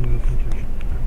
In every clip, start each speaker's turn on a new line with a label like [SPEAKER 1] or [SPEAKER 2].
[SPEAKER 1] надо смотреть.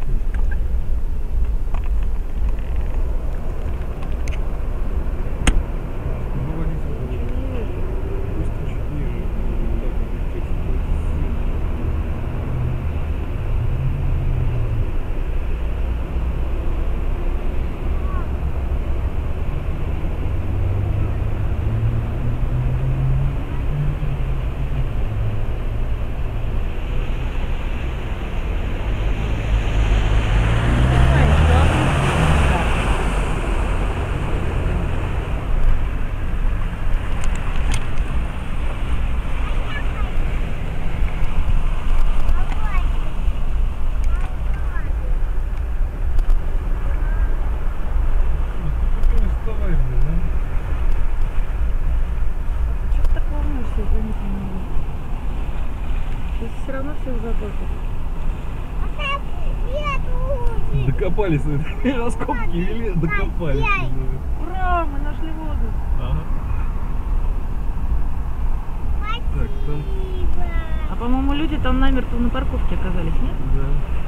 [SPEAKER 2] Все равно всех затопит.
[SPEAKER 1] Докопались, раскопки вели, докопались.
[SPEAKER 2] Ура, мы нашли воду.
[SPEAKER 1] Ага. Так, там...
[SPEAKER 2] А по-моему, люди там намертво на парковке оказались, нет?
[SPEAKER 1] Да.